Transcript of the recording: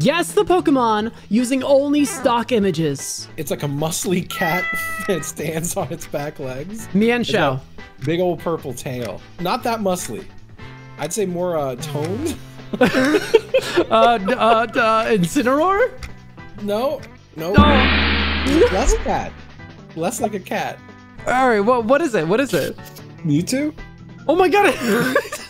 Guess the Pokemon using only stock images. It's like a muscly cat that stands on its back legs. Mienshao. Big old purple tail. Not that muscly. I'd say more toned. Incineroar? No. No. Less cat. Less like a cat. All right, what is it? What is it? Mewtwo? Oh my god!